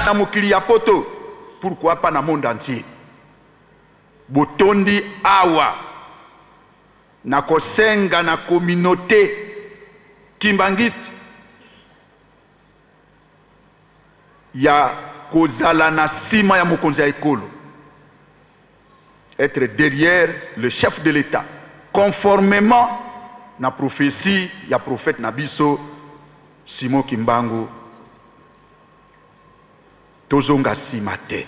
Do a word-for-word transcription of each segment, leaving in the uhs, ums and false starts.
na mokili ya poto, pourquoi pas na monde entier. Botondi awa na kosenga na communauté kimbangiste ya kozala na sima ya mokonzi ya ekolo, être derrière le chef de l'État, conformément na prophétie ya prophète Nabiso Simon Kimbangu. Tozonga simate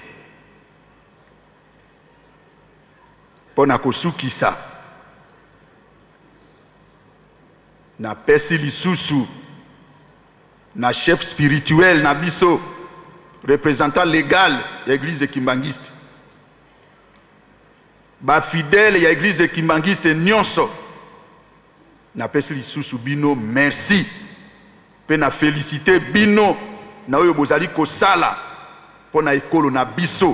pona kosukisa na pesi lisusu na chef spirituel Nabiso, représentant légal ya église kimbangiste, ba fidèle ya église kimbangiste nyonso, na pesi lisusu bino merci pe na félicité bino na oyo bozali kosala pona ekolo na biso,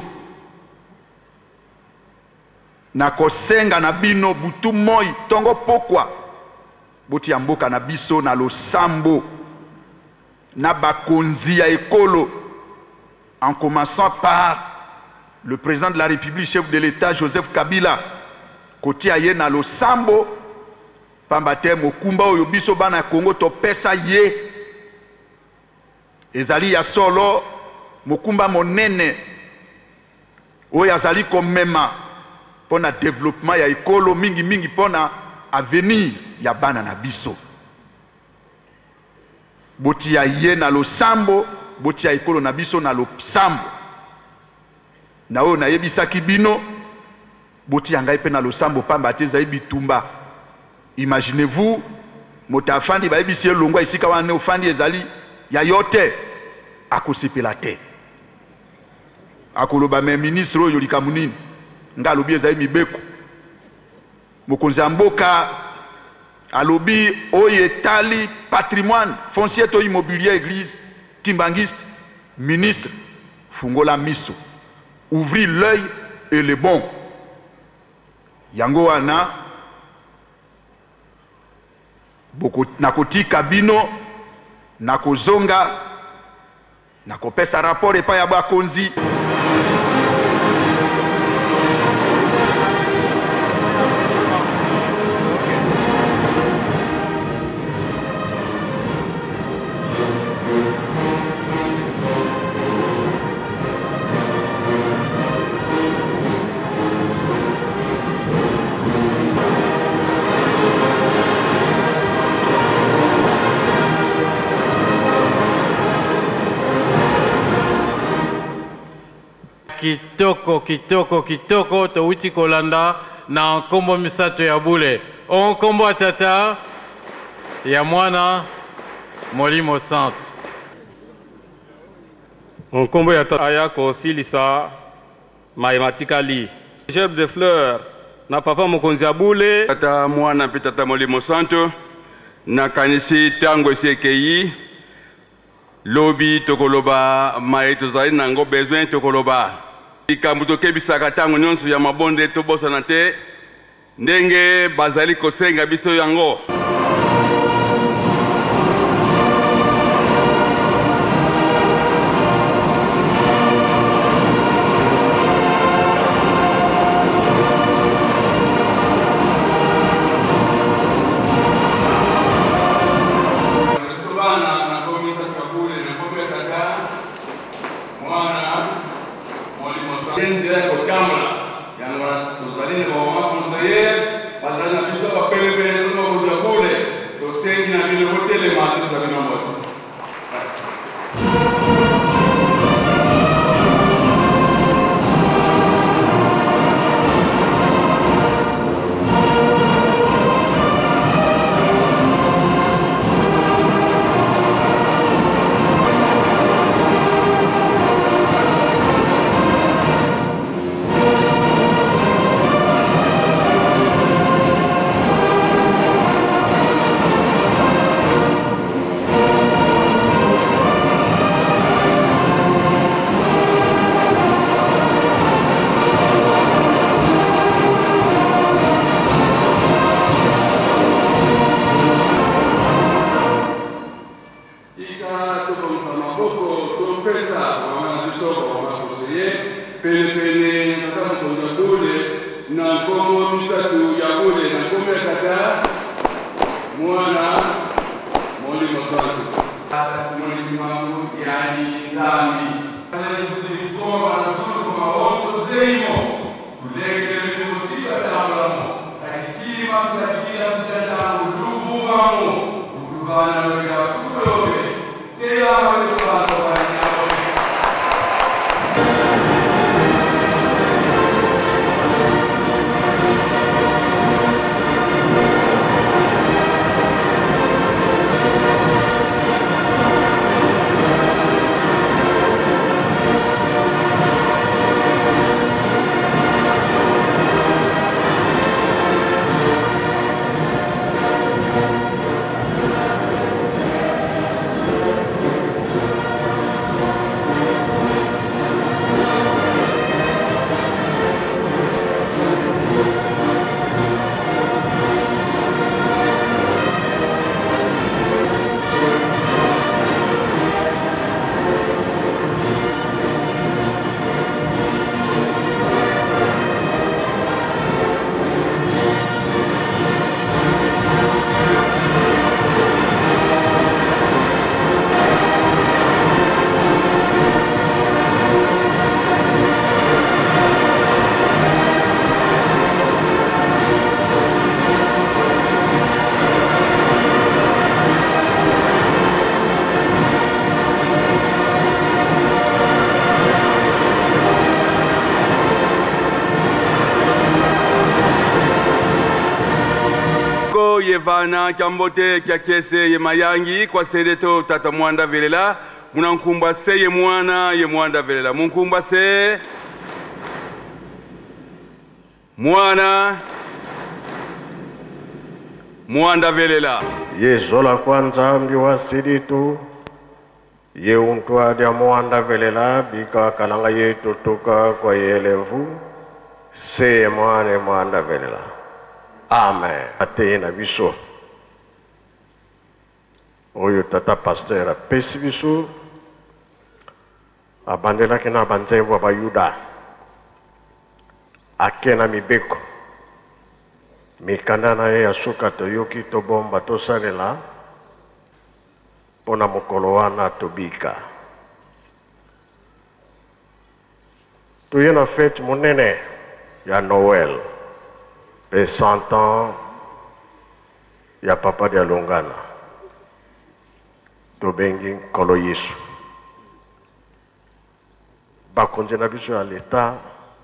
na kosenga na bino butu moi tongo pokwa boti ya mboka na biso na losambo na bakonzi ya ekolo, en commençant par le président de la République, chef de l'État Joseph Kabila, koti aye na losambo pambate mokumba oyo biso bana Congo to pesa ye ezali ya solo mokumba monene oyo azali komema pona développement ya ekolo mingi mingi pona avenir ya bana na biso. Boti ya ye na losambo, boti ya ekolo na biso na losambo, na oyo na yebisaki bino boti ya ngai pe na losambo pamba te ezali bitumba. Imaginez-vous moto afandi bayebisi ye longwa esika wana ofandi ezali ya yote akosepela te, akoloba me ministre oyo likamu nini nga alobi ezali mibeko. Mokonzi ya mboka alobi oyo etali patrimoine foncier to immobilier église kimbangiste, ministre fungola miso, ouvrir l'œil et le bon. Yango wana boko nakotika bino nakozonga nakopesa rapport epai ya bakonzi. Kitoko kitoko kitoko touti kolanda na nkombo misato ya bule o nkombo atata ya mwana Molimo Santo. Nkombo ya tata aya kosilisa mathématically chef de fleur na papa mokonzi ya bule tata mwana pe tata Molimo Santo na kanisi tango esekei lobi tokoloba mai tozali nango besoin tokoloba ikambu tokebisaka tango nyonso ya mabonde tobosana te ndenge bazali kosenga biso yango. pelepele tata mokonzi ya bule na nkombo misatu ya bule na nkombo ya tata mwana Molimo Santo kasi molimo wangu yani nzambi kulikoma na sulu kwa maoto zeimo kuleke limusika tamlamo kakikima kakikila mtata udugu wangu ukubana wega kulobe kila wekubana wanyawe Yevana Kambote Kyakese ye mayangi kwa sedeto tata mwanda velela munankumba se ye mwana ye mwanda velela munkumba se mwana mwanda velela yezola kwanza mbi wa sedeto ye untwa dia mwanda velela bika kalanga ye totoka kwa yelemvu se ye mwana ye mwanda velela. Amen. Ate na biso. Oyo tata pasteur apesi biso. Abandelaki na banzembo ba Yuda. Ake na mibeko. Mikanda na ye ya suka toyoki tobomba tosalela. Pona mokolo wana tobika. Toye na fete monene ya Noël. Et cent ans, il y a papa de Longana. Tobengi Kolo Yesu. Bakonje na biso à l'État.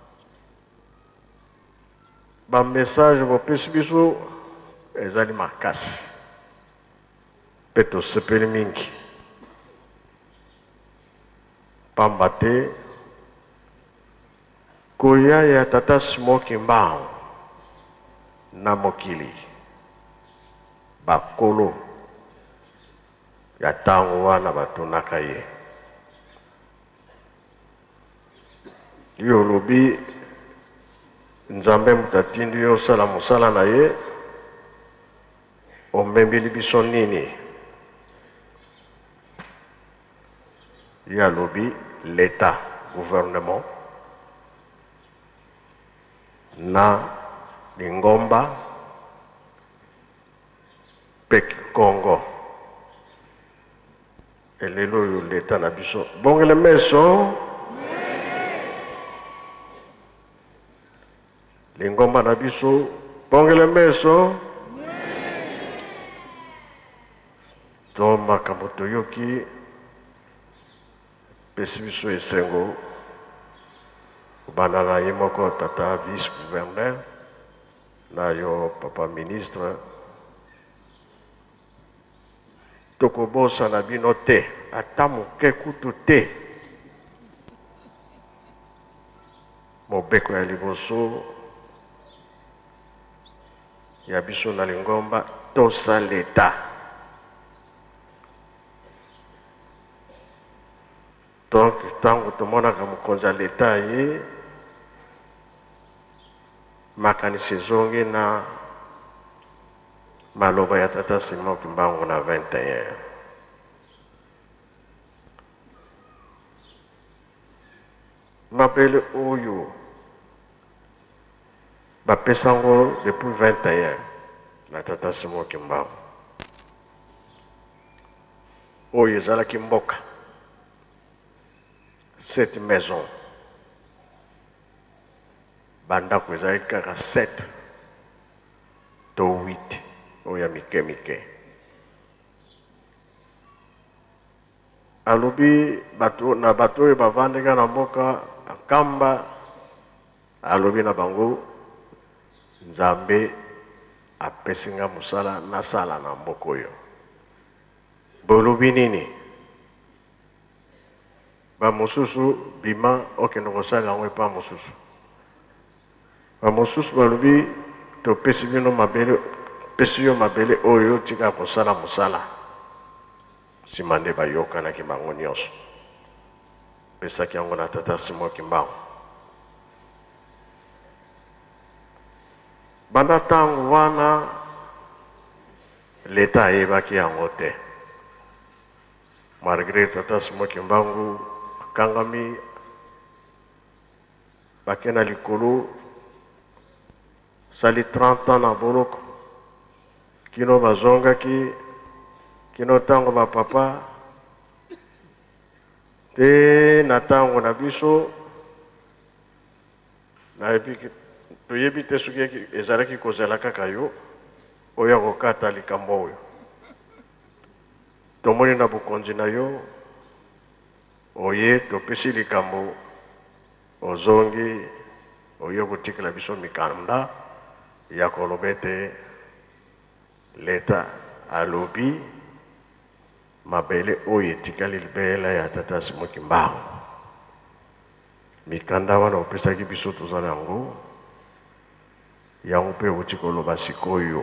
Ba message vo pesi biso ezali makasi. Peto sepeli mingi. Pambate koya ya tata Smoky Mbao. Na mokili bakolo ya tango wana batunaka ye yo lobi nzambe mutatindi yo sala musala na ye omembeli biso nini ya lobi l'état gouvernement na Lingomba Pek Congo elelo yo leta na biso bongele meso Lingomba na biso bongele meso to makambo toyoki pesi biso esengo bana na ye moko tata vice gouverneur na yo papa ministre tokobosa na bino te ata moke kutu te mobeko ya liboso ya biso na Lingomba tosa leta donc tango tomonaka mokonzi ya leta ye makanisi ezongi na maloba ya tata Smoky Mbao na vingt et un. mabele oyo bapesa ngo depuis vingt et un na tata Simon Kimbangu oyo ezalaki mboka cette maison bandako ezalaki kaka sept to huit oyo ya mike mike alobi bato na bato oyo bavandika na mboka nkamba alobi na bango Nzambe apesinga musala nasala na mboka oyo bolobi nini ba mosusu bima okende kosala yango epa mosusu ba mosusu balobi topesi bino mabele pesi yo mabele oyo tika kosala musala nsima nde bayokanaki bango nyonso pesaki yango na tata Simon Kimbangu banda ntango wana leta ayebaki yango te malgré tata Simon Kimbangu akangami bake na likolo sali trente ans na boloko kino bazongaki kino ntango bapapa te na ntango na biso nayebi toyebi te soki ezalaki kozela kaka yo oyo akokata likambo oyo tomoni na bokonzi na yo oye topesi likambo ozongi oyo kotikela biso mikanda ya koloba ete leta alobi mabele oyo etikali libela ya tata Simon Kimbangu mikanda wana opesaki biso toza na yango yango mpe oti koloba sikoyo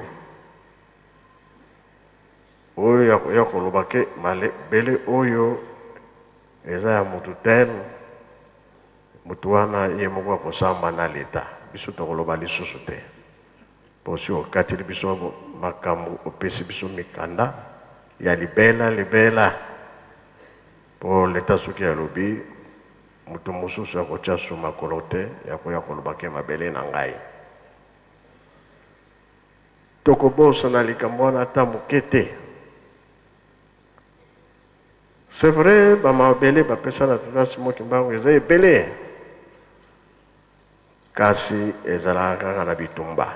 oyo ya koloba ke mabele oyo eza ya mutu tene mutu wana ye moko akosamba na leta biso tokoloba lisusu te posi okateli biso makambo opesi biso mikanda ya libela libela po leta soki alobi mutu mosusu akotya su makolo te yakoya koloba ke mabele na ngai tokobosana likambo wana ata moke te. C'est vrai, bamabele bapesa na tata Simon Kimbangu eza ebele kasi ezalaka kaka na bitumba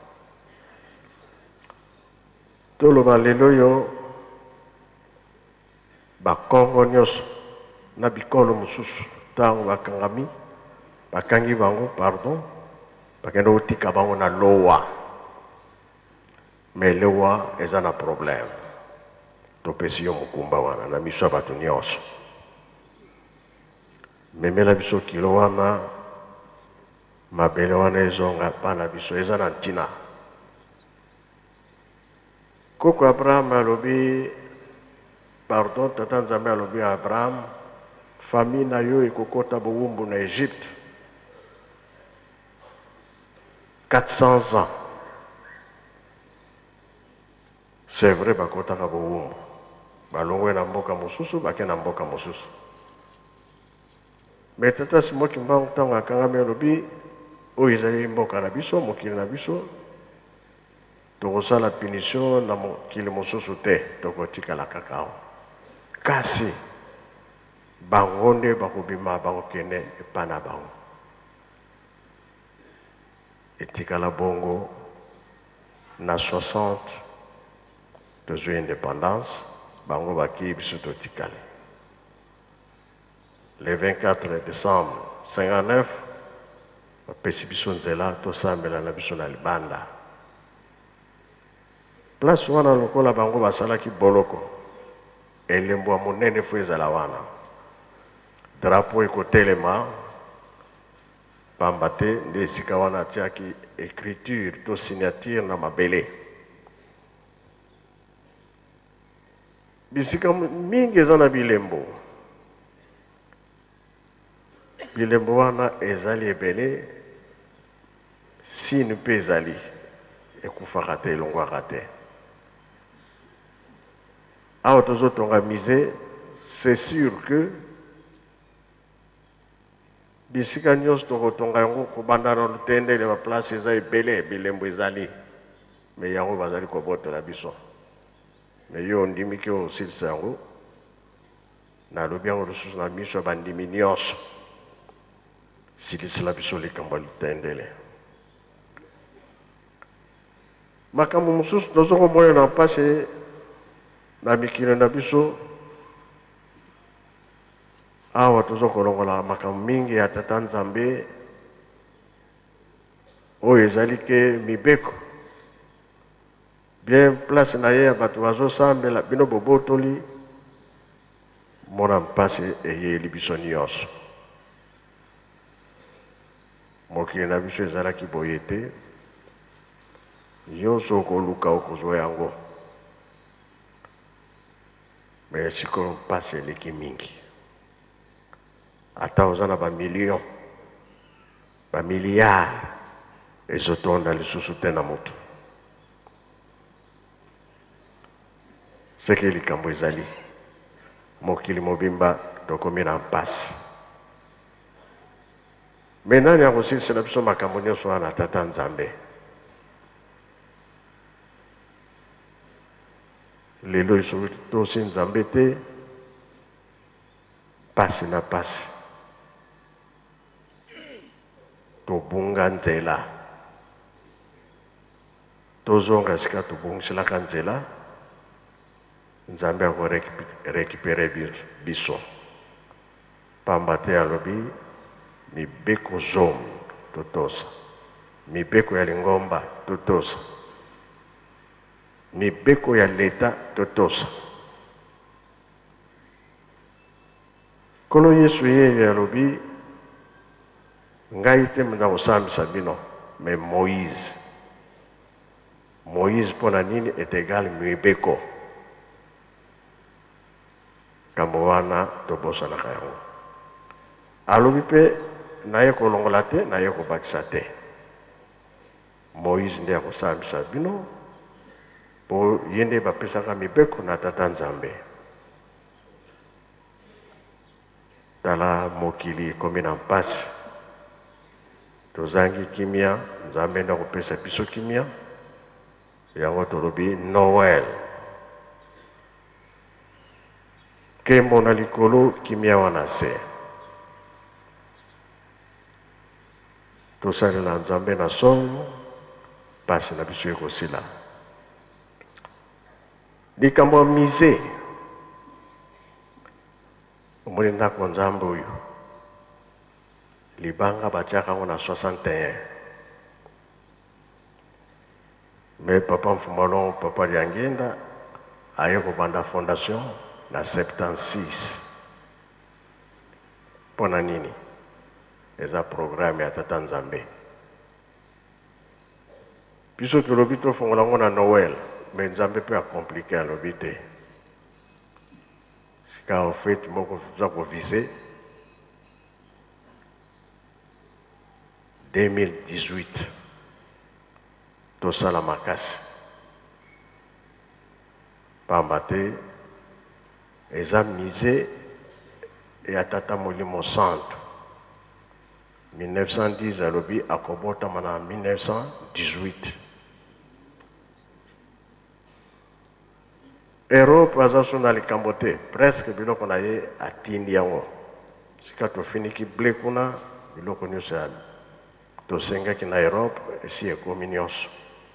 toloba lelo yo bakongo nyonso na bikolo mosusu ntango bakangami bakangi bango pardon bakende kotika bango na lowa mais lowa eza na problème topesi yo mokumba wana na miso ya bato nyonso memela biso kilo wana mabele wana ezonga bana biso eza na ntina koko Abraham alobi pardon tata Nzambe alobi Abraham famille na yo ekokota bowumbu na Egypte quatre cents ans c'est vrai bakotaka bowumbu balongwe na mboka mosusu bake na mboka mosusu me tata Simon Kimbangu ntango akangami alobi oyo ezali mboka na biso mokili na biso tokosala punition na mokili mosusu te tokotikala kaka awa kasi bango nde bakobima bakokende epai na bango etikala bongo na soixante tozwi indépendance bango baki biso totikale le vingt-quatre décembre cinquante-neuf bapesi biso nzela tosambela na biso na libanda place wana lokola bango basalaki boloko elembo ya monene fo ezala wana drapeau ekotelema pamba te nde esika wana atiaki écriture to signature na mabele bisika mingi eza na bilembo bilembo wana ezali ebele sini mpe ezali ekufaka te elongwaka te awa tozotonga mise c'est sûr que bisika nyonso tokotonga yango kobanda na lutendele baplace eza ebele bilembo ezali me yango bazali kobotola biso me yo ondimiki osilisa yango nalobi yango lisusu na miso ya bandimi nyonso silisila biso likambo ya lutendele makambo mosusu tozokomona na mpasi na mikili na biso awa tozokolongola makambo mingi ya tata nzambe oyo ezali ke mibeko bien place na ye ya bato bazosambela bino bobotoli mona mpasi eyeli biso nyonso mokili na biso ezalaki boye te nyonso okoluka okozwa yango me sikoyo mpasi eleki mingi ata oza na bamillion bamilliard ezotonda lisusu te na motu seke likambo ezali mokili mobimba tokomi na mpasi me nani akosilisela biso makambo nyonso wana tata nzambe lelo iso tosi nzambe te pasi na pasi tobunga nzela tozonga sika tobungiselaka nzela nzambe akorekipere biso pamba te alobi mibeko zomu totosa mibeko ya lingomba totosa mibeko ya leta totosa kolo yesu yeyo alobi ngai te mna kosambisa bino me moïse moïse mpo na nini est égal mibeko kambo wana tobosanaka yango alobi mpe naye kolongola te naye kobakisa te moïse nde akosambisa bino po ye nde bapesaka mibeko na tata nzambe tala mokili ekomi na mpasi tozangi kimia nzambe nde akopesa biso kimia yango tolobi noel nkembo na likolo kimia wana se tosalela nzambe na songo mpasi na biso ekosila likambo ya mize omoni ndako nzambe oyo libanga batiaka yango na soixante et un me papa mfumalo papa liangenda aye kobanda fondation na septante-six mpo na nini eza programme ya tata nzambe biso tolobi tofongola yango na noel me nzambe mpe akomplike alobi te sika ofete moko toza kovise deux mille dix-huit tosala makasi pamba te eza mise ya tata molimo santo mille neuf cent dix alobi akobotama na mille neuf cent dix-huit Europe aza so na likambo te presque biloko na ye atindi yango sika tofiniki ble kuna biloko nyonso ya tosengaki na Europe esi ekomi nyonso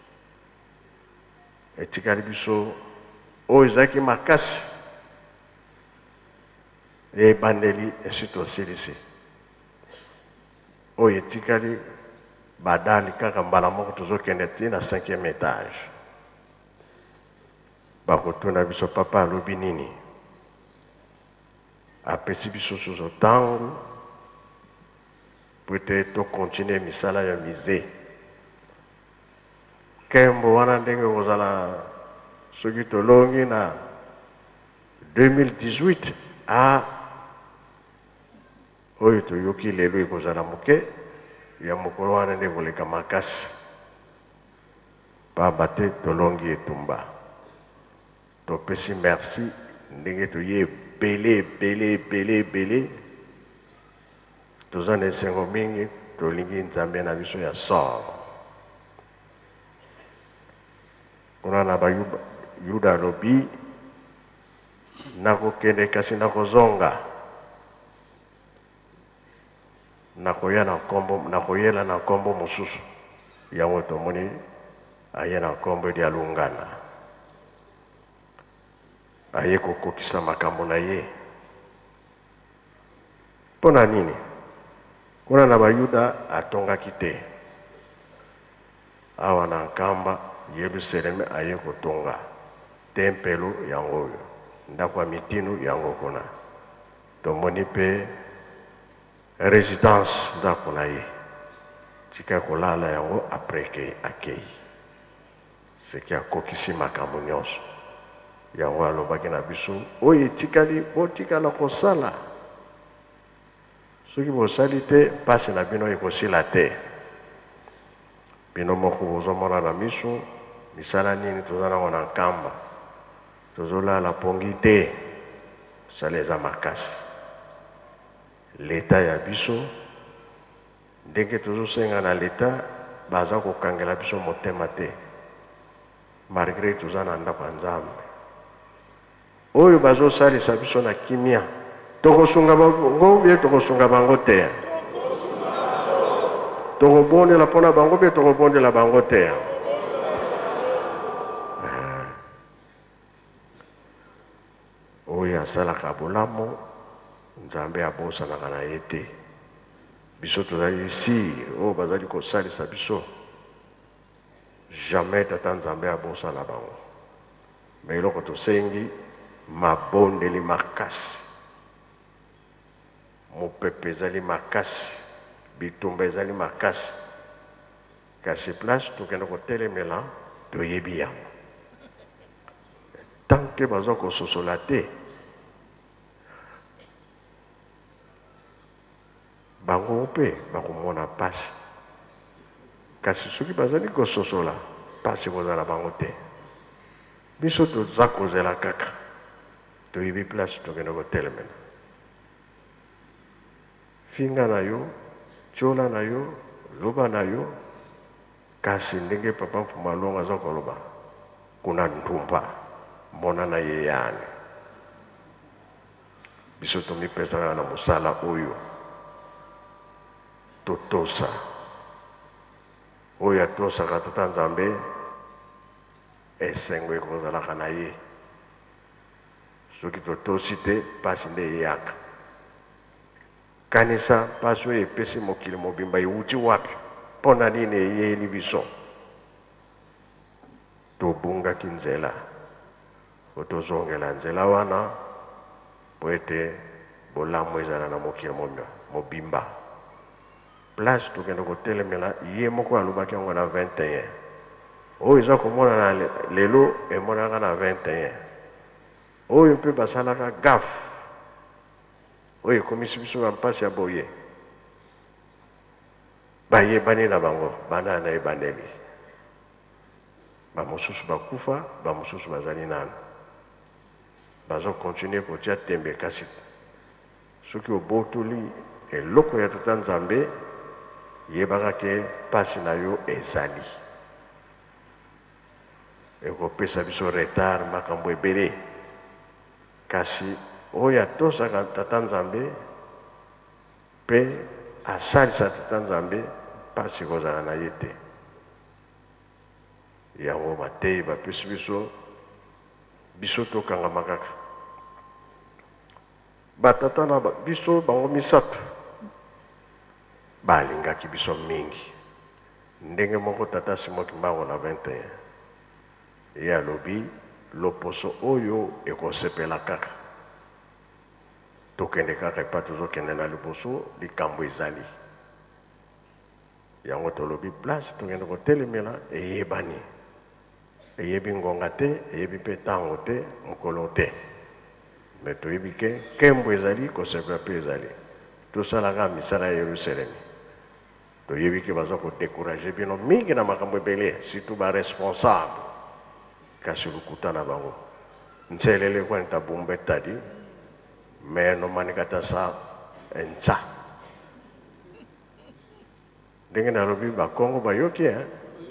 etikali biso oyo ezalaki makasi ebandeli esi tosilisi oyo etikali badali kaka mbala moko tozokende ti na cinquième étage bakotuna biso papa alobi nini apesi biso susu ntango po ete tokontinue misala ya mize nkembo wana ndenge kozala soki tolongi na deux mille dix-huit a oyo toyoki lelo ekozala moke ya mokolo wana nde koleka makasi pamba te tolongi etumba topesi merci ndenge toye ebele ebele ebele ebele toza na esengo mingi tolingi nzambe na biso ya sor kuna na bayuda alobi nakokende kasi nakozonga nakoya na nkombo nakoyela na nkombo mosusu yango tomoni aye na nkombo ya lungana aye kokokisa makambo na ye mpo na nini kuna na bayuda atongaki te awa na nkamba yerusaleme aye kotonga tempelo yango oyo ndako ya mitinu yango kuna tomoni mpe résidence ndako na ye tika kolala yango apres ke akei seki akokisi makambo nyonso yango alobaki na biso oyo etikali botikala kosala soki bosali te pasi na bino ekosila te bino moko bozomona na miso misala nini toza nango na nkamba tozolala pongi te sala eza makasi leta ya biso ndenge tozosenga na leta baza kokangela biso motema te malgré toza na ndako ya nzambe oyo bazosalisa biso na kimia tokosunga bango bie tokosunga bango te tokobondela mpona bango bie tokobondela bango te oyo asalaka bolamu nzambe abosanaka na ye te biso tozali isi oyo bazali kosalisa biso jamais tata nzambe abosana bango me eloko tosengi mabondeli makasi mopepe ezali makasi bitumba ezali makasi kasi place tokende kotelemela toyebi yango tanke baza kososola te bango mpe bakomona pasi kasi soki bazali kososola pasi kozala bango te biso toza kozela kaka toyebi place tokende kotelemela finga na yo tiola na yo loba na yo kasi ndenge papa mfumalongo aza koloba kuna ntumba mona na ye yani biso tomipesaka na mosala oyo totosa oyo atosaka tata nzambe esengo ekozalaka na ye soki totosi te pasi nde eyaka kanisa pasi oyo epesi mokili mobimba ewuti wapi mpo na nini eyeli biso tobungaki nzela po tozongela nzela wana po ete bolamu ezala na mokili mobimba place tokende kotelemela ye moko alobaki yango na vingt et un oyo eza komona na lelo emonaka na vingt et un oyo mpe basalaka gafe oyo ekomisi biso bampasi ya boye bayebani na bango bana na ebandeli bamosusu bakufa bamosusu bazali nano bazokontinue kotia tembe kasi soki obotoli eloko ya tata nzambe yebaka ke pasi na yo ezali ekopesa biso retard makambo ebele kasi oyo atosaka tata nzambe mpe asalisa tata nzambe pasi kozala na ye te yango mateyi bapesi biso biso tokangama kaka batata na biso bango misato balingaki biso mingi ndenge moko tata Simoki Mbango na vingt et un ye alobi loposo oyo ekosepela kaka tokende kaka epa tozokende na liboso likambo ezali yango tolobi place tokende kotelemela eyebani eyebi ngonga te eyebi mpe ntango te mokolo te me toyebi ke nkembo ezali kosepela mpe ezali tosalaka misala ya Yerusalemi toyebi ke baza kodécourage bino mingi na makambo ebele surtout baresponsable kasi lukuta na bango nselele kwani tabumba etadi me nomani kata sa nza ndenge nalobi bakongo bayoki hein.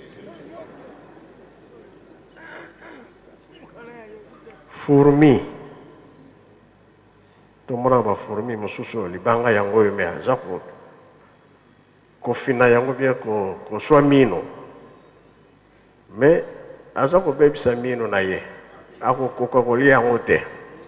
Fourmi tomona ba fourmi mosusu libanga yango yo me aza ko kofina yango bia ko koswa mino me aza kobebisa mino na ye akokoka kolia yango te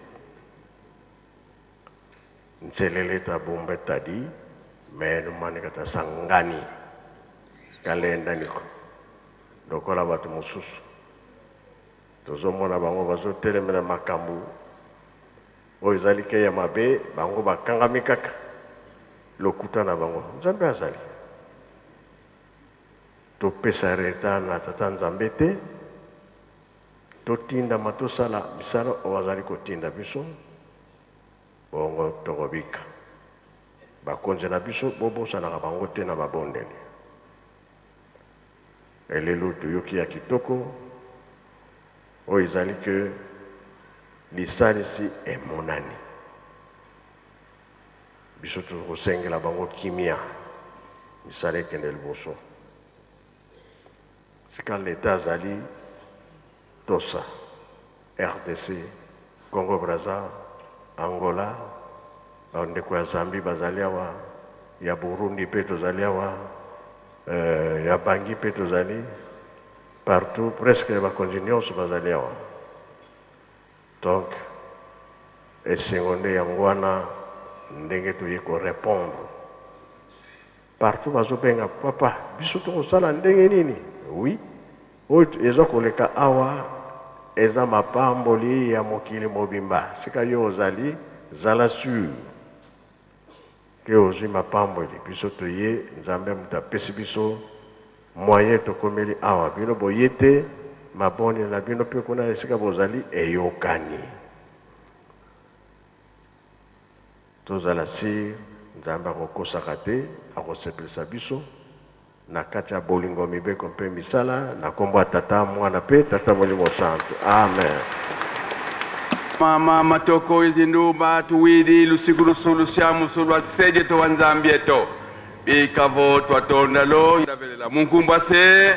nselele ta bombe tadi me numani kata sangani kalenda niko lokola bato mosusu tozomona bango bazotelemela makambo oyo ezali ke ya mabe bango bakangami kaka lokuta na bango nzambe azali topesa reta na tata nzambe te totindama tosala misala oyo azali kotinda biso bongo tokobika bakonzi na biso bobosanaka bango te na babondeli elelo toyoki ya kitoko oyo ezali ke lisalisi emonani biso tokosengela bango kimia misala ekende liboso sika leta azali tosa R D C Congo Brazza Angola bandeko ya Zambie bazali awa ya Burundi pe tozali awa euh, ya Bangi pe tozali partout presque bakonzi nyonso bazali awa donc esengo nde yango wana ndenge toye korépondre partout bazobenga papa biso tokosala ndenge nini oui oyo eza koleka awa eza mapamboli ya mokili mobimba sika yo ozali zala sur ke ozwi mapamboli biso toye nzambe moto apesi biso moyen tokomeli awa bino boye te maboni na bino mpe kuna esika bozali eyokani tozala si nzambe akokosaka te akosepelisa biso na kati ya bolingo mibeko mpe misala na kombo ya tata mwana mpe tata molimo santo amen. Mama matoko izindumba tuwidi lusiku lusulu syamu sulwa seje to wanzambie to bikavo twatonda lo ndavelela munkumba se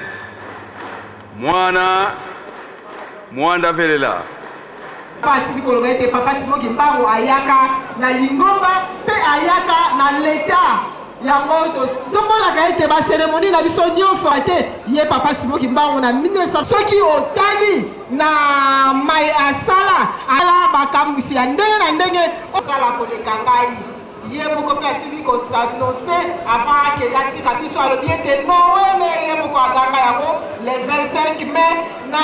mwana mwanda velela pasi bikolo ete papa Simon Kimbangu ayaka na lingomba pe ayaka na leta yango to tomona ete ba cérémonie na biso nyonso ate ye papa Simon Kimbangu na mille neuf cents soki otali na mai asala ala bakamwisi ya ndenge na ndenge osala koleka ngai ye moko mpe asili kosanose avant akeli atika biso alobi ete nowele ye moko aganga yango le vingt-cinq mai na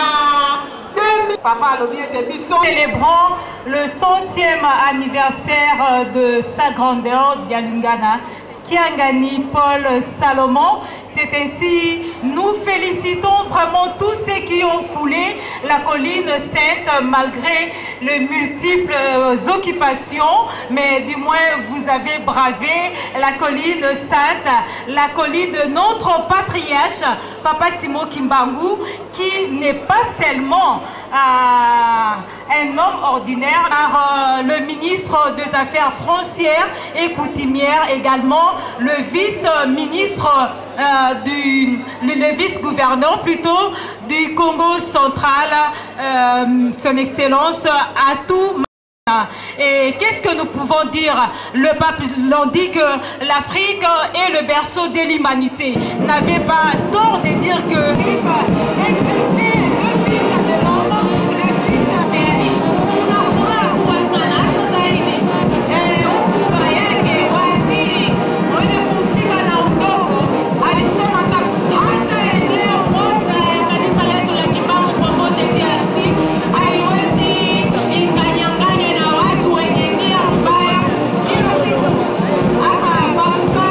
Célébrons le centième anniversaire de sa grandeur Dialungana, Kiangani Paul Salomon. C'est ainsi, nous félicitons vraiment tous ceux qui ont foulé la colline sainte malgré les multiples occupations, mais du moins vous avez bravé la colline sainte, la colline de notre patriarche, Papa Simon Kimbangu, qui n'est pas seulement euh, un homme ordinaire, par euh, le ministre des Affaires foncières et coutumières, également le vice-ministre euh, du le, le vice-gouverneur plutôt du Congo central, euh, son excellence Atou. Et qu'est-ce que nous pouvons dire? Le pape l'on dit que l'Afrique est le berceau de l'humanité. N'avait pas tort de dire que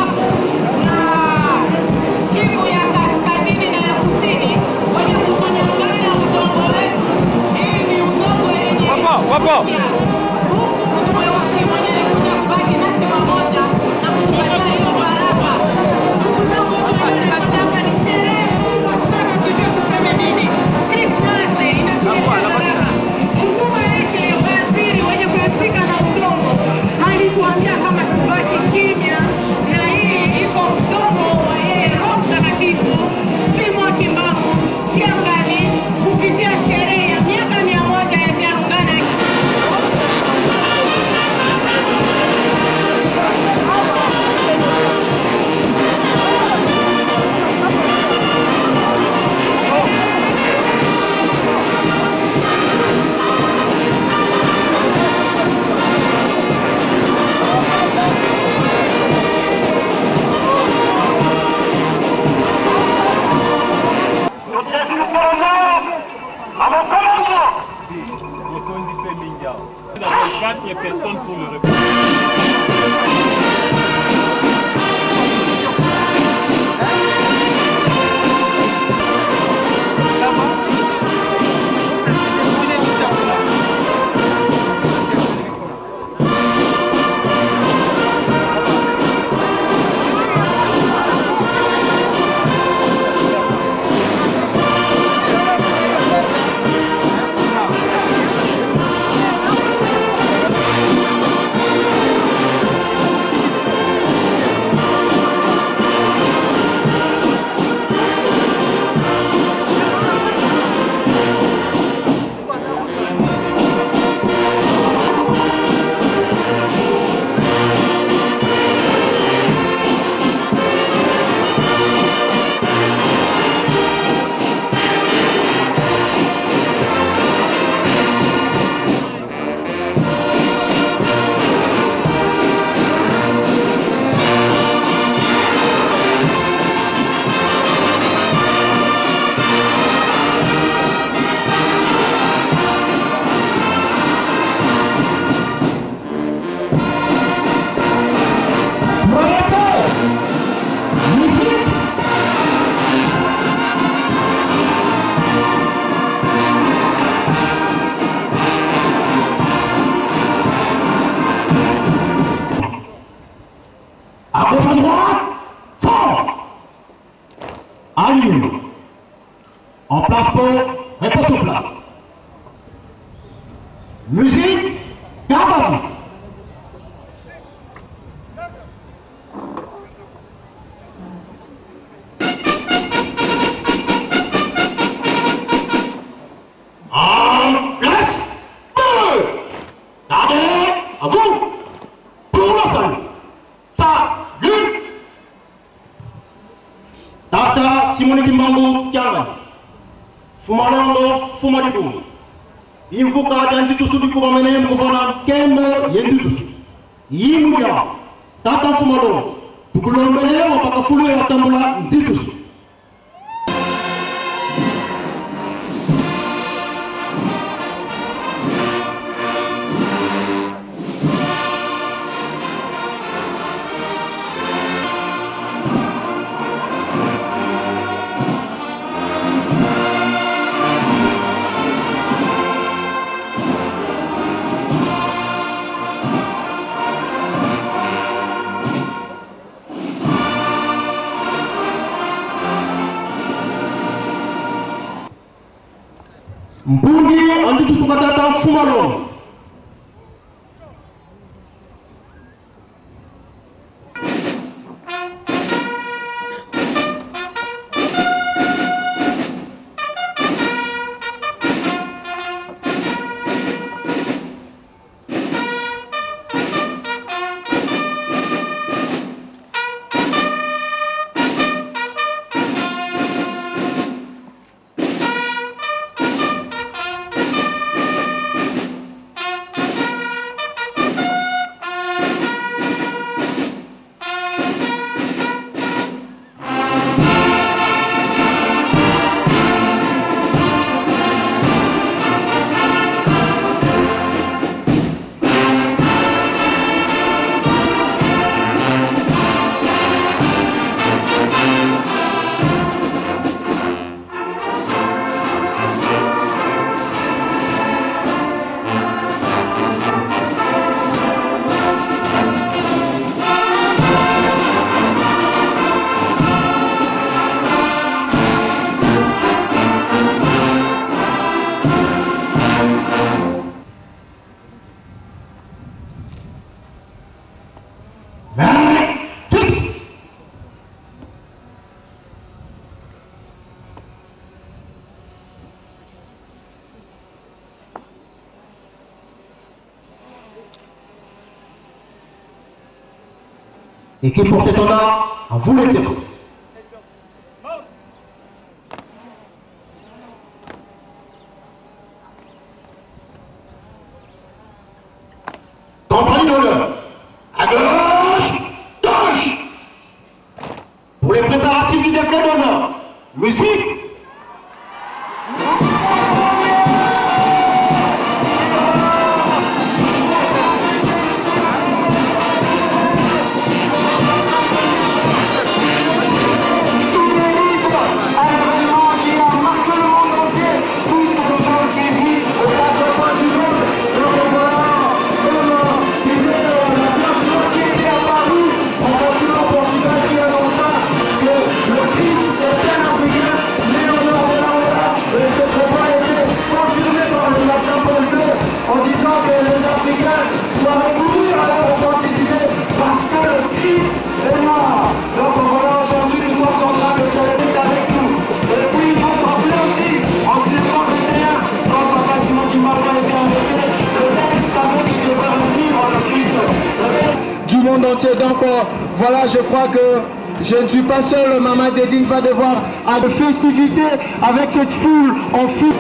Kivu ya kaskazini na ya kusini wenye kutunyang'anya qu'il n'y ait personne pour le répondre. En place pour, réponse sur place. Musique, garde à vous. En place, deux. Gardez à vous. Pour le salut. Salut. Tata Simone Kimbangu Kiangani. Fumalongo Fumadibu. Infuka Danditusu Bikubamene Mufana Kembo Yenditusu. Yimuya. Tata Fumalongo. Tukulombele Wapakafulu Watambula Nzitusu. Mpungi Anditu Sukatata Fumalo. Et qui portait ton âme à vous le dire. Compagnie d'honneur, à gauche, gauche. Pour les préparatifs du défilé d'honneur, musique. entier. Donc euh, voilà, je crois que je ne suis pas seul. Maman Dédine va devoir à de festivités avec cette foule en foule.